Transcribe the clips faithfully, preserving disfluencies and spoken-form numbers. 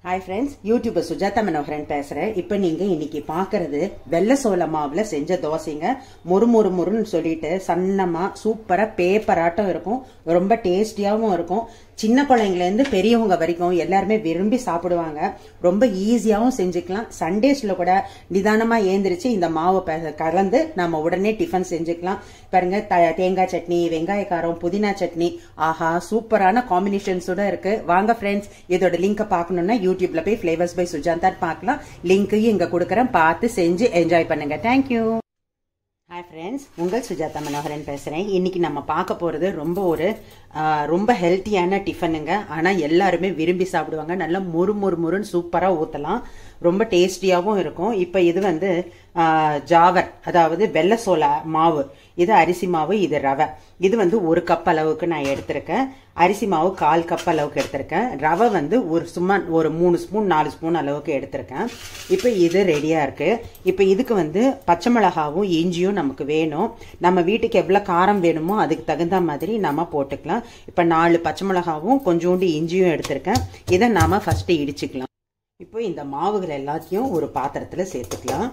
Hi friends, YouTuber Sujata Manoharan பேசுறேன். இப்போ நீங்க இன்னைக்கு பார்க்கிறது வெள்ளை சோள மாவுல செஞ்ச தோசைங்க. மொறு மொறு மொறுன்னு சொல்லிட்டு சன்னமா சூப்பரா பேப்பராட்டம் இருக்கும். ரொம்ப டேஸ்டியாவும் இருக்கும். சின்ன குழந்தைங்கல இருந்து பெரியவங்க வரைக்கும் எல்லாரும் விரும்பி சாப்பிடுவாங்க. ரொம்ப ஈஸியாவும் செஞ்சுக்கலாம். சண்டேஸ்ல கூட நிதானமா ஏந்திரிச்சு இந்த மாவு கலந்து நாம உடனே டிஃபன் செஞ்சுக்கலாம். பாருங்க, தேங்காய் சட்னி, வெங்காய காரம், புதினா சட்னி, ஆஹா சூப்பரான காம்பினேஷன்ஸோட இருக்கு. வாங்க ஃப்ரெண்ட்ஸ், இதோட லிங்கை பார்க்கணும்னா யூடியூப்ல போய் ஃபிளேவர்ஸ் பை சுஜாதா பார்க்கலாம். லிங்கையும் இங்க கொடுக்கறேன், பார்த்து செஞ்சு என்ஜாய் பண்ணுங்க. தேங்க்யூ. ஹாய் ஃப்ரெண்ட்ஸ், உங்கள் சுஜாதா மனோகரன் பேசுகிறேன். இன்றைக்கி நம்ம பார்க்க போகிறது ரொம்ப ஒரு ரொம்ப ஹெல்த்தியான டிஃபனுங்க. ஆனால் எல்லாருமே விரும்பி சாப்பிடுவாங்க. நல்லா மொறு மொறு மொறுன்னு சூப்பராக ஊற்றலாம். ரொம்ப டேஸ்டியாகவும் இருக்கும். இப்போ இது வந்து ஜாவர், அதாவது வெள்ளை சோள மாவு. இது அரிசி மாவு, இது ரவை. இது வந்து ஒரு கப் அளவுக்கு நான் எடுத்திருக்கேன். அரிசி மாவு கால் கப் அளவுக்கு எடுத்திருக்கேன். ரவை வந்து ஒரு சும்மா ஒரு மூணு ஸ்பூன் நாலு ஸ்பூன் அளவுக்கு எடுத்திருக்கேன். இப்போ இது ரெடியாக இருக்குது. இப்போ இதுக்கு வந்து பச்சை மிளகாவும் இஞ்சியும் நமக்கு வேணும். நம்ம வீட்டுக்கு எவ்வளோ காரம் வேணுமோ அதுக்கு தகுந்த மாதிரி நம்ம போட்டுக்கலாம். இப்போ நாலு பச்சை மிளகாவும் கொஞ்சோண்டு இஞ்சியும் எடுத்திருக்கேன். இதை நாம ஃபர்ஸ்ட் இடிச்சுக்கலாம். இப்போ இந்த மாவுகள் எல்லாத்தையும் ஒரு பாத்திரத்தில் சேர்த்துக்கலாம்.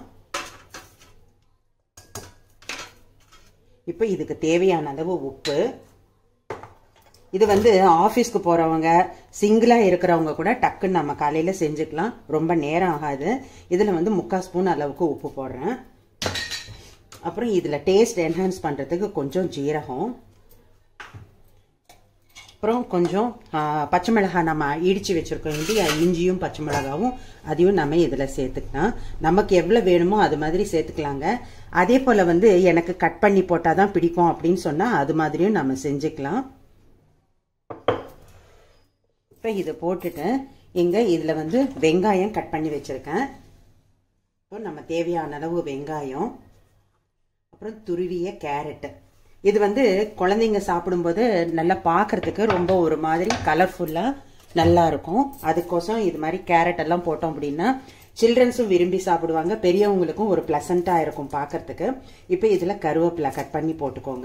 இப்போ இதுக்கு தேவையான அளவு உப்பு. இது வந்து ஆஃபீஸ்க்கு போறவங்க, சிங்கிளா இருக்கிறவங்க கூட டக்குன்னு நம்ம காலையில செஞ்சுக்கலாம். ரொம்ப நேரம் ஆகாது. இதுல வந்து முக்கால் ஸ்பூன் அளவுக்கு உப்பு போடுறேன். அப்புறம் இதுல டேஸ்ட் என்ஹான்ஸ் பண்றதுக்கு கொஞ்சம் ஜீரகம், அப்புறம் கொஞ்சம் பச்சை மிளகாய் நம்ம இடிச்சு வச்சிருக்கோம் இல்லையா, இஞ்சியும் பச்சை மிளகாவும், அதையும் நம்ம இதுல சேர்த்துக்கலாம். நமக்கு எவ்வளவு வேணுமோ அது மாதிரி சேர்த்துக்கலாங்க. அதே போல வந்து எனக்கு கட் பண்ணி போட்டாதான் பிடிக்கும் அப்படின்னு சொன்னா அது மாதிரியும் நம்ம செஞ்சுக்கலாம். இப்போ இதை போட்டுட்டு இங்க இதுல வந்து வெங்காயம் கட் பண்ணி வச்சிருக்கேன். இப்போ நம்ம தேவையான அளவு வெங்காயம், அப்புறம் துருவிய கேரட். இது வந்து குழந்தைங்க சாப்பிடும்போது நல்லா பார்க்கறதுக்கு ரொம்ப ஒரு மாதிரி கலர்ஃபுல்லா நல்லா இருக்கும். அதுக்கோசம் இது மாதிரி கேரட் எல்லாம் போட்டோம் அப்படின்னா சில்ட்ரன்ஸும் விரும்பி சாப்பிடுவாங்க, பெரியவங்களுக்கும் ஒரு பிளசண்டா இருக்கும் பார்க்கறதுக்கு. இப்போ இதுல கருவேப்பிலை கட் பண்ணி போட்டுக்கோங்க.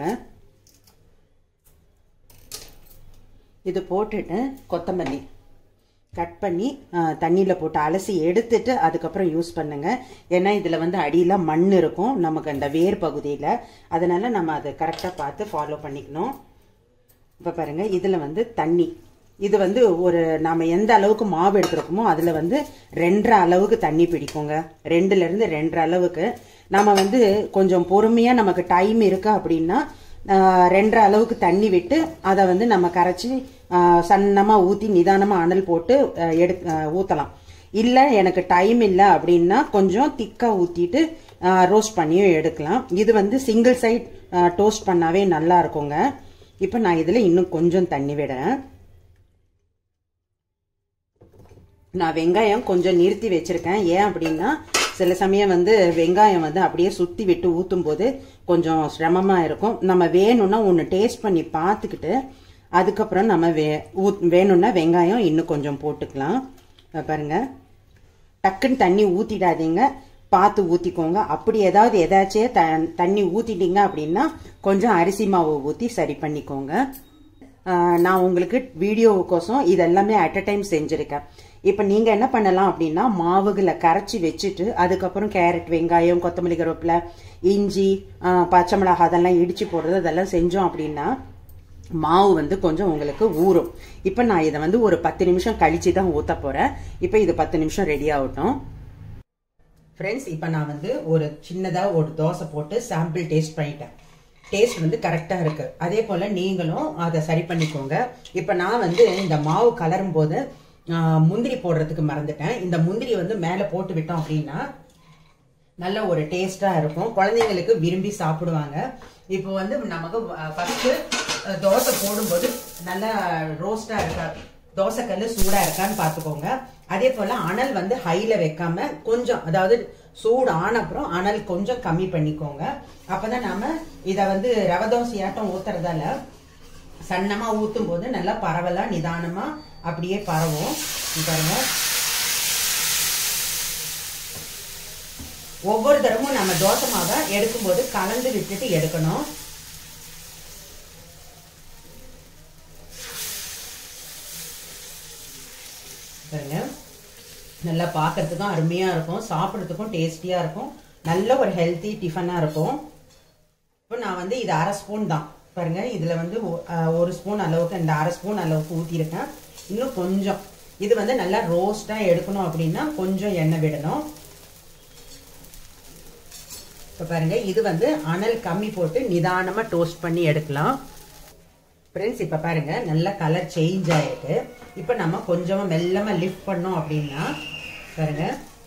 இது போட்டுட்டு கொத்தமல்லி கட் பண்ணி தண்ணியில் போட்டு அலசி எடுத்துட்டு அதுக்கப்புறம் யூஸ் பண்ணுங்க. ஏன்னா இதில் வந்து அடியில் மண் இருக்கும் நமக்கு அந்த வேர் பகுதியில். அதனால நம்ம அதை கரெக்டாக பார்த்து ஃபாலோ பண்ணிக்கணும். இப்போ பாருங்க, இதில் வந்து தண்ணி, இது வந்து ஒரு நாம எந்த அளவுக்கு மாவு எடுத்துருக்கோமோ அதில் வந்து ரெண்டரை அளவுக்கு தண்ணி பிடிக்குங்க. ரெண்டுல இருந்து ரெண்டரை அளவுக்கு. நம்ம வந்து கொஞ்சம் பொறுமையாக நமக்கு டைம் இருக்கு அப்படின்னா ரெண்டரை அளவுக்கு தண்ணி விட்டு அதை வந்து நம்ம கரைச்சி சன்னமா ஊத்தி நிதானமா அனல் போட்டு எடு ஊத்தலாம். இல்ல எனக்கு டைம் இல்ல அப்படின்னா கொஞ்சம் திக்கா ஊத்திட்டு ரோஸ்ட் பண்ணியும் எடுக்கலாம். இது வந்து சிங்கிள் சைட் டோஸ்ட் பண்ணாவே நல்லா இருக்குங்க. இப்ப நான் இதுல இன்னும் கொஞ்சம் தண்ணி விடுறேன். நான் வெங்காயம் கொஞ்சம் நிறுத்தி வச்சிருக்கேன். ஏன் அப்படின்னா சில சமயம் வந்து வெங்காயம் வந்து அப்படியே சுத்தி விட்டு ஊத்தும் போது கொஞ்சம் சிரமமா இருக்கும். நம்ம வேணும்னா ஒன்னு டேஸ்ட் பண்ணி பார்த்துக்கிட்டு அதுக்கப்புறம் நம்ம வே வேணும்னா வெங்காயம் இன்னும் கொஞ்சம் போட்டுக்கலாம். பாருங்க, டக்குன்னு தண்ணி ஊத்திடாதீங்க, பார்த்து ஊத்திக்கோங்க. அப்படி ஏதாவது ஏதாச்சும் தண்ணி ஊத்திட்டீங்க அப்படின்னா கொஞ்சம் அரிசி மாவு ஊத்தி சரி பண்ணிக்கோங்க. நான் உங்களுக்கு வீடியோவுக்கோசம் இதெல்லாமே அட் அ டைம் செஞ்சிருக்கேன். இப்ப நீங்க என்ன பண்ணலாம் அப்படின்னா மாவுகளை கரைச்சி வச்சுட்டு அதுக்கப்புறம் கேரட், வெங்காயம், கொத்தமல்லி, கருவேப்பிலை, இஞ்சி, பச்சை மிளகாய் அதெல்லாம் இடிச்சு போடுறது அதெல்லாம் செஞ்சோம் அப்படின்னா மாவு வந்து கொஞ்சம் உங்களுக்கு ஊறும். இப்ப நான் இதை வந்து ஒரு பத்து நிமிஷம் கழிச்சு தான் ஊத்த போறேன். இப்ப இது பத்து நிமிஷம் ரெடி ஆகட்டும். ஃப்ரெண்ட்ஸ், இப்ப நான் வந்து ஒரு சின்னதா ஒரு தோசை போட்டு சாம்பிள் டேஸ்ட் பண்ணிட்டேன். டேஸ்ட் வந்து கரெக்டா இருக்கு. அதே போல நீங்களும் அதை சரி பண்ணிக்கோங்க. இப்ப நான் வந்து இந்த மாவு கலரும் போது முந்திரி போடுறதுக்கு மறந்துட்டேன். இந்த முந்திரி வந்து மேல போட்டு விட்டோம் அப்படின்னா நல்ல ஒரு டேஸ்டா இருக்கும். குழந்தைங்களுக்கு விரும்பி சாப்பிடுவாங்க. இப்போ வந்து நமக்கு ஃபர்ஸ்ட் தோசை போடும்போது நல்லா ரோஸ்டா இருக்கா, தோசை கல்லு சூடா இருக்கான்னு பாத்துக்கோங்க. அதே போல அனல் வந்து ஹைல வைக்காம கொஞ்சம், அதாவது சூடு ஆன அப்புறம் அனல் கொஞ்சம் கம்மி பண்ணிக்கோங்க. அப்பதான் நாம இத வந்து ரவை தோசையாட்டம் ஊத்துறதால சன்னமா ஊத்தும் போது நல்லா பரவலா நிதானமா அப்படியே பரவும். பாருங்க, ஒவ்வொரு தடவும் நம்ம தோசை மாவை எடுக்கும் போது கலந்து விட்டுட்டு எடுக்கணும். பாருங்க, நல்லா பார்க்கறதுக்கும் அருமையா இருக்கும், சாப்பிட்றதுக்கும் டேஸ்டியா இருக்கும், நல்ல ஒரு ஹெல்த்தி டிஃபனா இருக்கும். இப்போ நான் வந்து இது அரை ஸ்பூன் தான் பாருங்க, இதுல வந்து ஒரு ஸ்பூன் அளவுக்கு இந்த அரை ஸ்பூன் அளவுக்கு ஊற்றிருக்கேன். இன்னும் கொஞ்சம் இது வந்து நல்லா ரோஸ்டா எடுக்கணும் அப்படின்னா கொஞ்சம் எண்ணெய் விடணும். இப்போ பாருங்க இது வந்து அனல் கம்மி போட்டு நிதானமா டோஸ்ட் பண்ணி எடுக்கலாம். ஃப்ரெண்ட்ஸ் இப்போ பாருங்க நல்ல கலர் சேஞ்ச் ஆயிருக்கு. இப்போ நம்ம கொஞ்சமா மெல்லமா லிஃப்ட் பண்ணோம் அப்படின்னா பாருங்க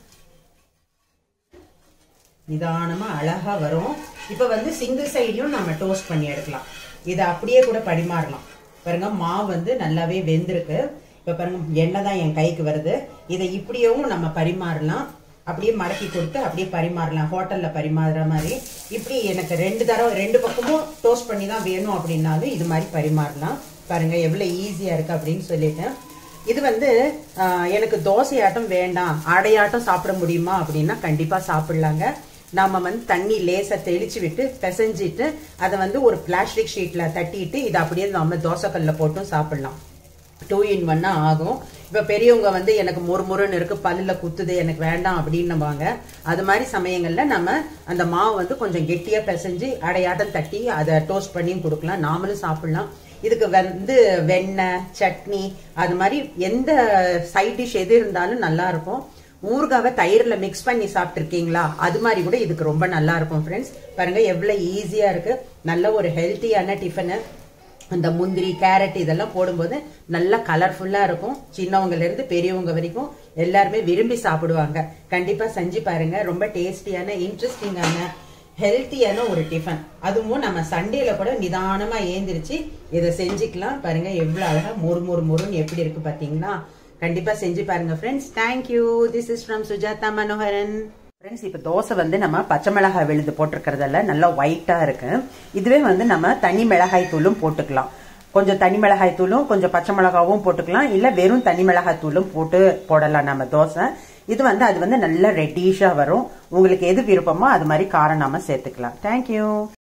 நிதானமா அழகா வரும். இப்போ வந்து சிங்கிள் சைடையும் நம்ம டோஸ்ட் பண்ணி எடுக்கலாம். இதை அப்படியே கூட பரிமாறலாம். பாருங்க மாவு வந்து நல்லாவே வெந்திருக்கு. இப்போ பாருங்க எண்ணெய் தான் என் கைக்கு வருது. இதை இப்படியும் நம்ம பரிமாறலாம், அப்படியே மடக்கி கொடுத்து அப்படியே பரிமாறலாம், ஹோட்டல்ல பரிமாறுற மாதிரி. இப்படி எனக்கு ரெண்டு தடவை ரெண்டு பக்கமும் டோஸ்ட் பண்ணி தான் வேணும் அப்படின்னாலும் இது மாதிரி பரிமாறலாம். பாருங்க எவ்வளவு ஈஸியா இருக்கு அப்படின்னு சொல்லிட்டேன். இது வந்து எனக்கு தோசையாட்டம் வேண்டாம், அடையாட்டம் சாப்பிட முடியுமா அப்படின்னா கண்டிப்பா சாப்பிடலாங்க. நாம வந்து தண்ணி லேசா தெளிச்சு விட்டு பிசைஞ்சிட்டு அதை வந்து ஒரு பிளாஸ்டிக் ஷீட்ல தட்டிட்டு இதை அப்படியே நம்ம தோசைக்கல்ல போட்டும் சாப்பிடலாம். டூ இன் ஒன்னா ஆகும். இப்ப பெரியவங்க வந்து எனக்கு மொறு மொறுன்னு இருக்கு, பல்லுல குத்துது, எனக்கு வேண்டாம் அப்படின்னுவாங்க. அது மாதிரி சமயங்கள்ல நம்ம அந்த மாவு வந்து கொஞ்சம் கெட்டியா பிசைஞ்சு அடையாட்டம் தட்டி அதை டோஸ்ட் பண்ணியும் கொடுக்கலாம், நாமளும் சாப்பிடலாம். இதுக்கு வந்து வெண்ணெய் சட்னி அது மாதிரி எந்த சைட் டிஷ் எது இருந்தாலும் நல்லா இருக்கும். ஊறுகாவை தயிர்ல மிக்ஸ் பண்ணி சாப்பிட்டு இருக்கீங்களா, அது மாதிரி கூட இதுக்கு ரொம்ப நல்லா இருக்கும். ஃப்ரெண்ட்ஸ் பாருங்க எவ்வளவு ஈஸியா இருக்கு, நல்ல ஒரு ஹெல்த்தியான டிஃபனு. அந்த முந்திரி கேரட் இதெல்லாம் போடும்போது நல்லா கலர்ஃபுல்லா இருக்கும். சின்னவங்கல இருந்து பெரியவங்க வரைக்கும் எல்லாருமே விரும்பி சாப்பிடுவாங்க. கண்டிப்பா செஞ்சு பாருங்க. ரொம்ப டேஸ்டியான இன்ட்ரெஸ்டிங்கான ஹெல்த்தியான ஒரு டிஃபன். அதுவும் நம்ம சண்டேல கூட நிதானமா ஏந்திரிச்சு இதை செஞ்சுக்கலாம். பாருங்க எவ்வளவு அழகா மொறு மொறு மொறுன்னு எப்படி இருக்கு பாத்தீங்களா. கண்டிப்பா செஞ்சு பாருங்க friends. Thank you. This is from Sujatha Manoharan. Friends இப்போ தோசை வந்து நம்ம பச்சை மிளகாய் விழுது போட்டிருக்கிறதால நல்லா ஒயிட்டா இருக்கு. இதுவே வந்து நம்ம தனி மிளகாய் தூளும் போட்டுக்கலாம். கொஞ்சம் தனி மிளகாய் தூளும் கொஞ்சம் பச்சை மிளகாவும் போட்டுக்கலாம், இல்ல வெறும் தனி மிளகாய் தூளும் போட்டு போடலாம் நம்ம தோசை. இது வந்து அது வந்து நல்ல ரெட்டிஷா வரும். உங்களுக்கு எது விருப்பமோ அது மாதிரி காரம் நாம சேர்த்துக்கலாம். தேங்க்யூ.